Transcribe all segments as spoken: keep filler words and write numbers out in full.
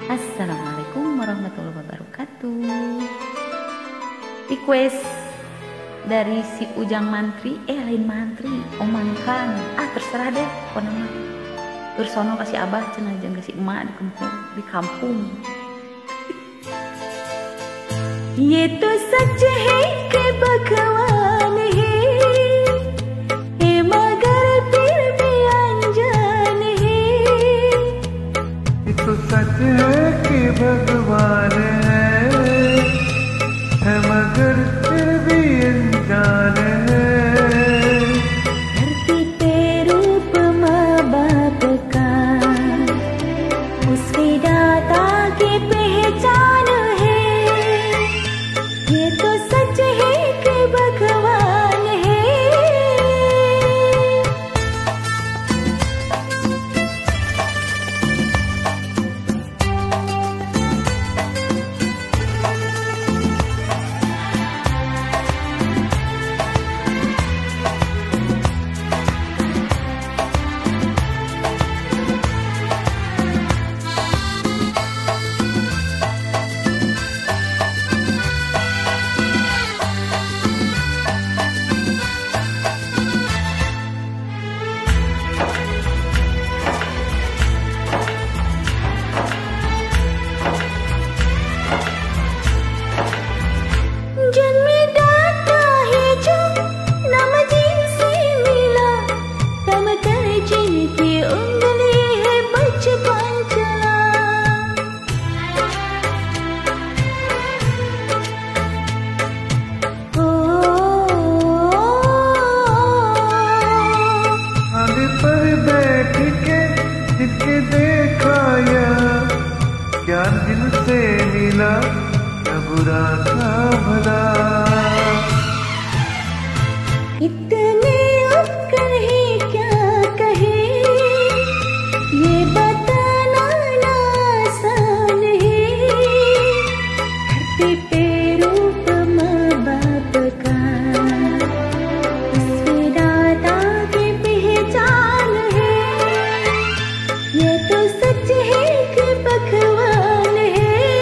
Assalamualaikum warahmatullahi wabarakatuh. Request dari si Ujang Mantri, eh lain Mantri, Omankan. Ah terserah deh, pokoknya Ursono kasih abah cenah jeung kasih emak di kampung, di kampung. ये तो सच है कि भगवान है, है मगर फिर भी अनजान है। ये तो सच है कि भगवान है, है मगर फिर भी अनजान है। धरती पे रूप माँ बाप का, उस विधाता की पहचान है। ये तो सच है कि भगवान है। ज्ञान जिनसे मिला न बुरा था भला। इतने उपकर है क्या कहे, ये बताना ना आसान है। धरती पे रूप माँ बाप का, उस विधाता की पहचान है। ये तो सच है कि भगवान है।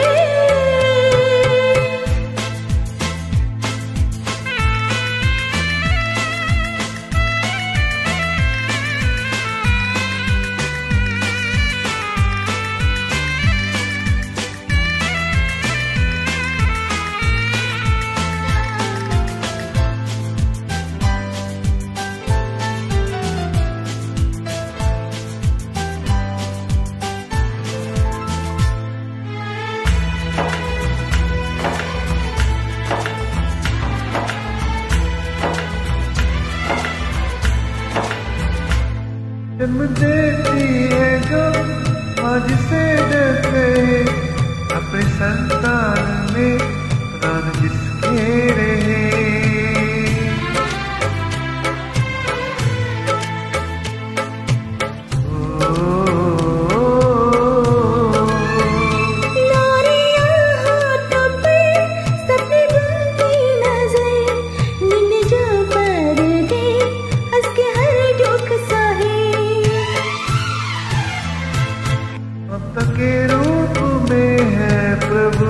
जन्म देती है जो आज से डरते, अपने संतान में प्राण जिसके रहे। के रूप में है प्रभु,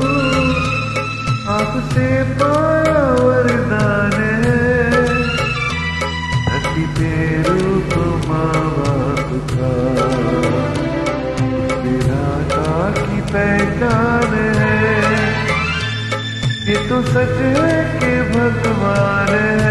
आपसे पाया वरदान है। धरती पे रूप माँ बाप का, विधाता की पहचान है। ये तो सच है कि भगवान है।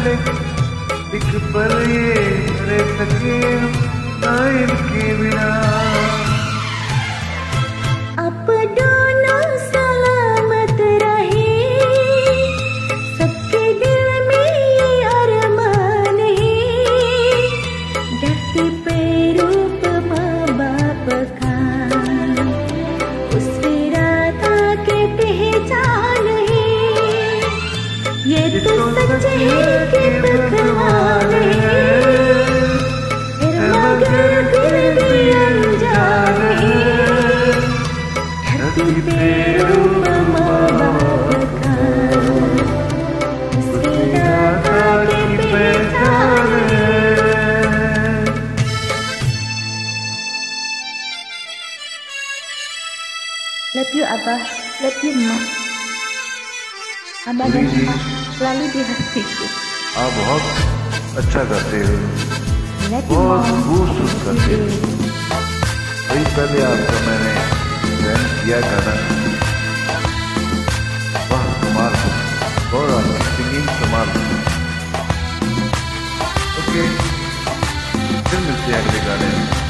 मिले एक पल ये रह सके ना इनके बिना। अब दोनों सलामत रहे, सबके दिल में ये अरमान है, धरती पे रूप माँ बाप का उस विराता के पहचान है। ये तो सच है कि पकवान है, मगर फिर भी अनजान है, धरती पे रूप माँ बाप का उस विराता की पहचान है। Love you Abah, love you Ma. Abah dan ji. Ma selalu di hatiku. आप बहुत अच्छा करते हो, Love you बहुत Mom. खूबसूरत करते हो। वही पहले आपका मैंने ध्यान किया था ना, वाह कमाल, और आपकी सिंगिंग कमाल। ओके, फिर मिलते हैं अगले गाने में।